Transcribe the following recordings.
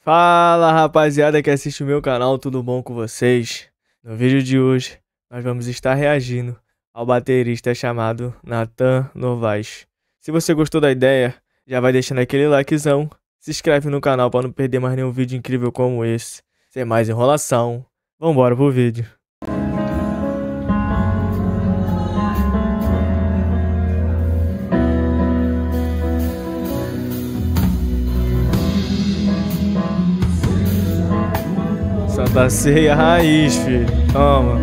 Fala rapaziada que assiste o meu canal, tudo bom com vocês? No vídeo de hoje nós vamos estar reagindo ao baterista chamado Nathan Novaes. Se você gostou da ideia, já vai deixando aquele likezão, se inscreve no canal para não perder mais nenhum vídeo incrível como esse. Sem mais enrolação, vambora pro vídeo. Santa Ceia raiz, filho. Toma.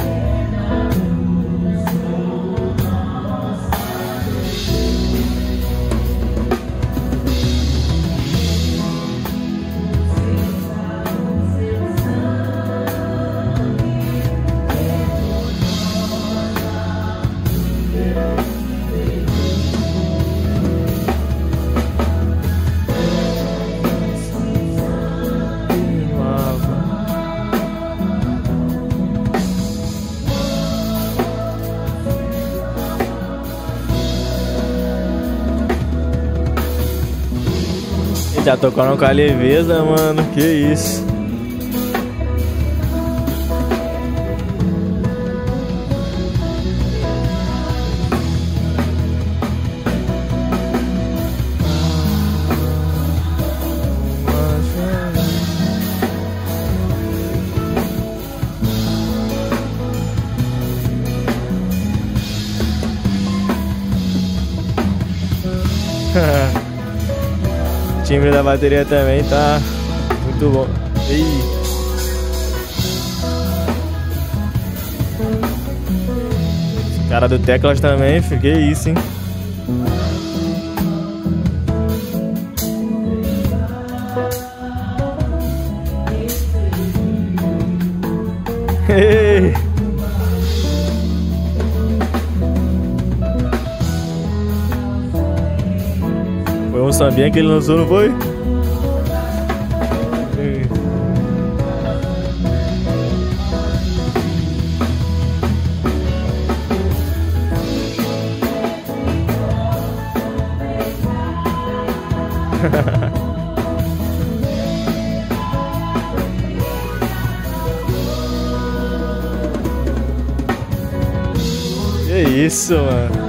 Já tocaram com a leveza, mano, que isso. O timbre da bateria também tá muito bom. Ih. Cara do teclas também, fiquei isso, hein? Ei. Foi um sambinha que ele lançou, não foi? Que isso, mano.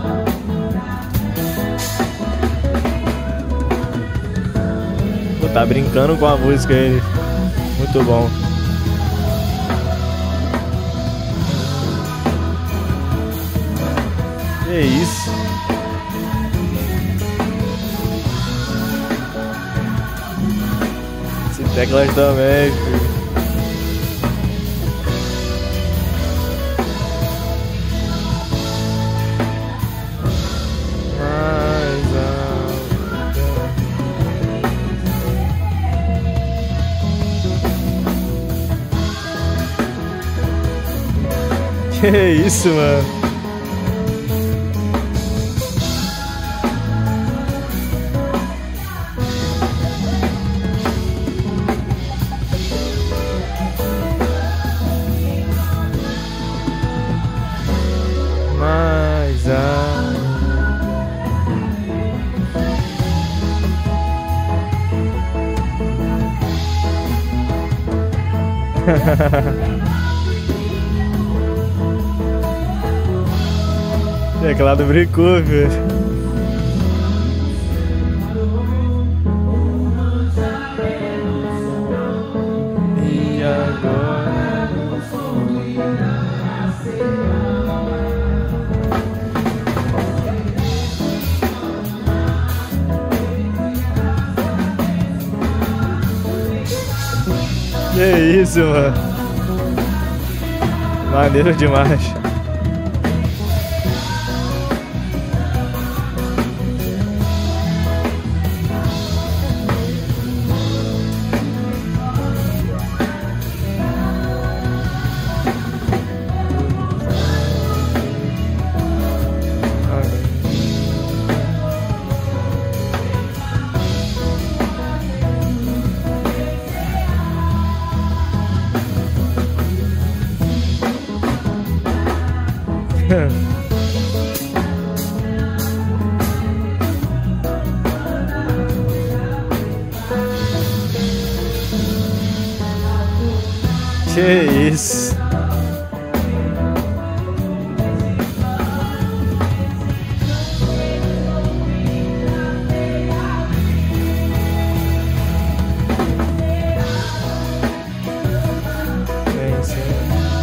Tá brincando com a música ele. Muito bom. Que isso? Esse teclas também, filho. Que isso, mano? Mais Teclado brincou, velho. E agora? Que isso, mano? Maneiro demais. Que isso? Bem, sim.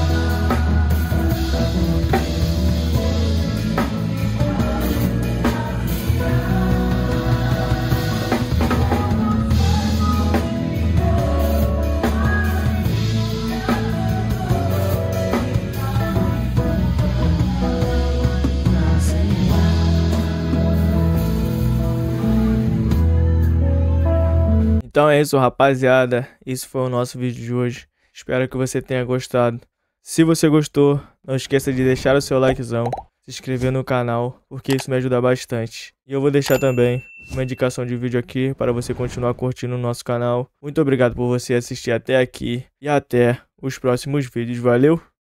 Então é isso, rapaziada. Esse foi o nosso vídeo de hoje. Espero que você tenha gostado. Se você gostou, não esqueça de deixar o seu likezão, se inscrever no canal, porque isso me ajuda bastante. E eu vou deixar também uma indicação de vídeo aqui para você continuar curtindo o nosso canal. Muito obrigado por você assistir até aqui e até os próximos vídeos. Valeu!